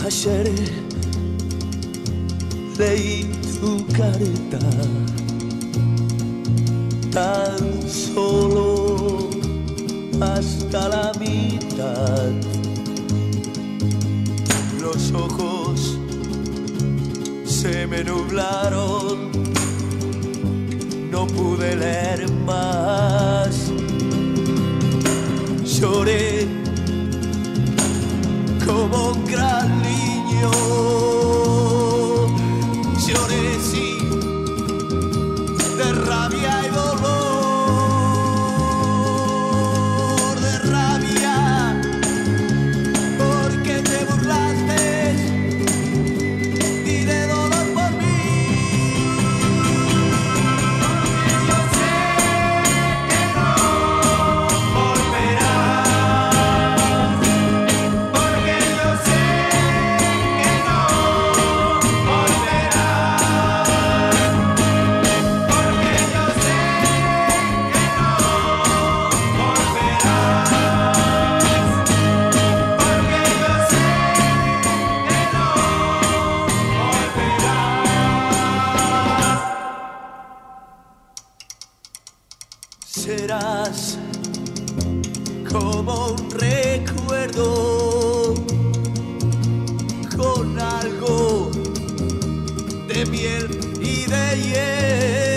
Ayer leí tu carta, tan solo hasta la mitad. Los ojos se me nublaron, no pude leer más. Lloré como un gran niño, lloré sí, de rabia y dolor, de rabia, porque te burlaste y de dolor por mí. Porque yo sé que no volverás, porque yo sé que no volverás, porque yo sé que no volverás, porque yo sé que no volverás. Serás como un recuerdo con algo de miel y de hiel.